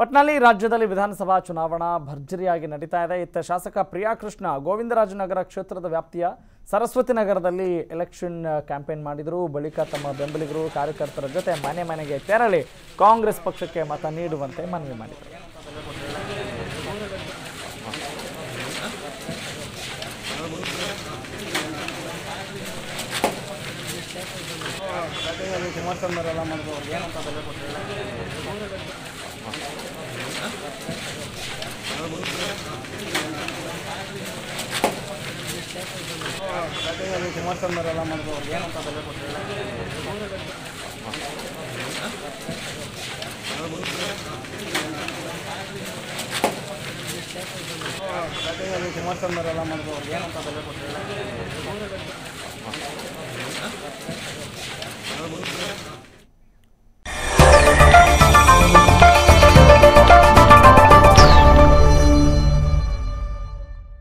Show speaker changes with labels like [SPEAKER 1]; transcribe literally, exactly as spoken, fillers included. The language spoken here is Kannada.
[SPEAKER 1] ಒಟ್ನಲ್ಲಿ ರಾಜ್ಯದಲ್ಲಿ ವಿಧಾನಸಭಾ ಚುನಾವಣಾ ಭರ್ಜರಿಯಾಗಿ ನಡೀತಾ ಇದೆ. ಇತ್ತ ಶಾಸಕ ಪ್ರಿಯಾಕೃಷ್ಣ ಗೋವಿಂದರಾಜನಗರ ಕ್ಷೇತ್ರದ ವ್ಯಾಪ್ತಿಯ ಸರಸ್ವತಿ ನಗರದಲ್ಲಿ ಎಲೆಕ್ಷನ್ ಕ್ಯಾಂಪೇನ್ ಮಾಡಿದರು. ಬಳಿಕ ತಮ್ಮ ಬೆಂಬಲಿಗರು ಕಾರ್ಯಕರ್ತರ ಜೊತೆ ಮನೆ ಮನೆಗೆ ತೆರಳಿ ಕಾಂಗ್ರೆಸ್ ಪಕ್ಷಕ್ಕೆ ಮತ ನೀಡುವಂತೆ ಮನವಿ ಮಾಡಿದರು.
[SPEAKER 2] ಕುಮಾರಸ್ವಾಮಿಯವರೆಲ್ಲ ಮಾಡಿದ್ರು ಏನಂತ ಬೆಲೆ ಕೊಟ್ಟಿಲ್ಲ. ಕುಮಾರಸ್ವಾಮಿಯವರೆಲ್ಲ ಮಾಡಿದ್ರು ಏನಂತ ಬೆಲೆ ಕೊಟ್ಟಿಲ್ಲ. ಕುಮಾರಸ್ವಾಮಿಯವರೆಲ್ಲ ಮಾಡಿದ್ರು ಏನಂತ ಬೆಲೆ ಕೊಟ್ಟಿಲ್ಲ.